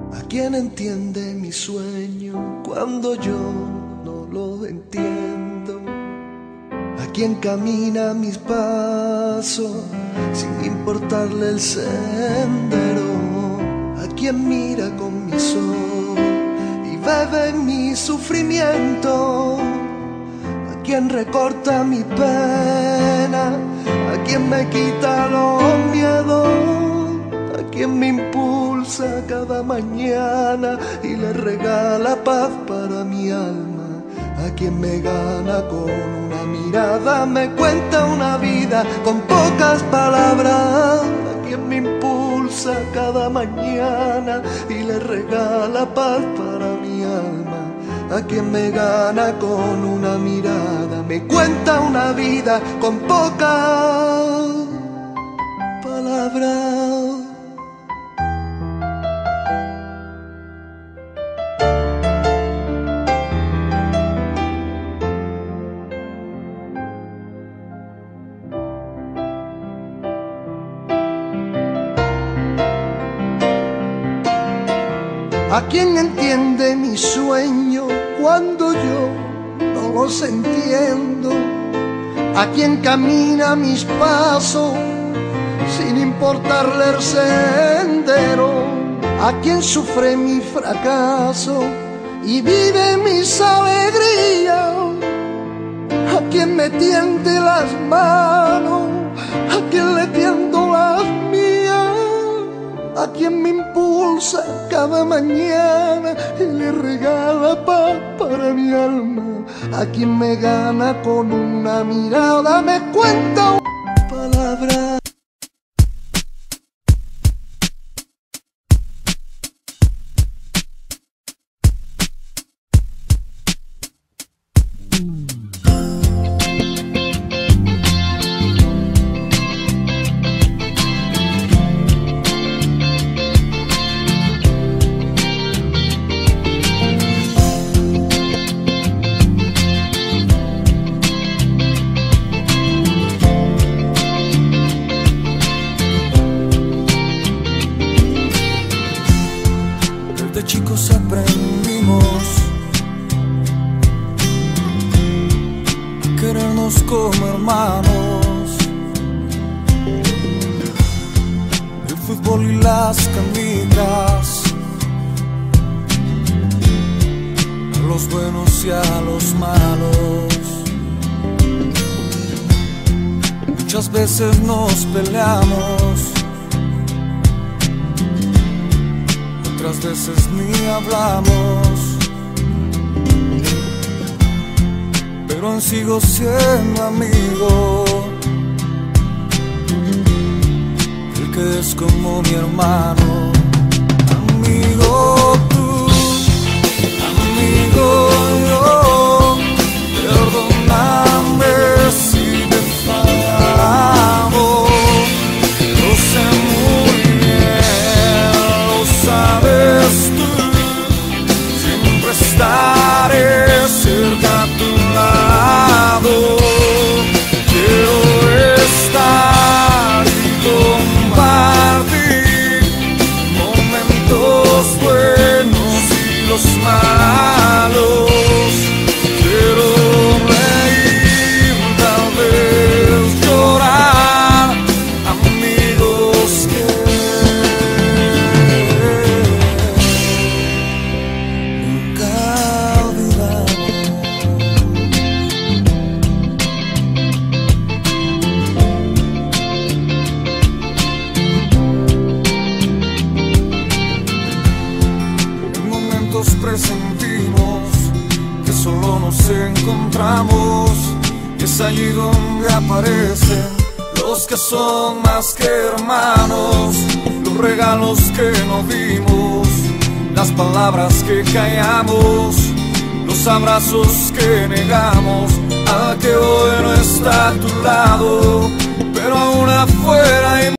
¿A quién entiende mi sueño cuando yo no lo entiendo? ¿A quién camina mis pasos sin importarle el sendero? ¿A quién mira con mis ojos y bebe mi sufrimiento? ¿A quién recorta mi pena? ¿A quién me quita los miedos? ¿A quién me impulsa cada mañana y le regala paz para mi alma? ¿A quién me gana con una mirada? Me cuenta una vida con pocas palabras. ¿A quién me impulsa cada mañana y le regala paz para mi alma? ¿A quién me gana con una mirada? Me cuenta una vida con pocas palabras. ¿A quién entiende mi sueño cuando yo no los entiendo? ¿A quién camina mis pasos sin importarle el sendero? ¿A quién sufre mi fracaso y vive mis alegrías? ¿A quién me tiende las manos? ¿A quién le tiendo las mías? ¿A quién me impulsa cada mañana y le regala paz para mi alma? ¿A quién me gana con una mirada? Me cuenta una palabra. De chicos aprendimos a querernos como hermanos. El fútbol y las canicas, a los buenos y a los malos. Muchas veces nos peleamos, otras veces ni hablamos, pero aún sigo siendo amigo, el que es como mi hermano. Amigo tú, amigo yo, perdóname si te he fallado, lo sé muy bien, lo sabes tú, siempre estaré cerca a tu lado. Quiero estar y compartir momentos buenos y los malos. Quiero reír, tal vez llorar, amigos que nunca olvidamos. En momentos presentimos que solo nos encontramos, y es allí donde aparecen los que son más que hermanos, los regalos que nos dimos, las palabras que callamos, los abrazos que negamos, a que hoy no está a tu lado, pero aún afuera hay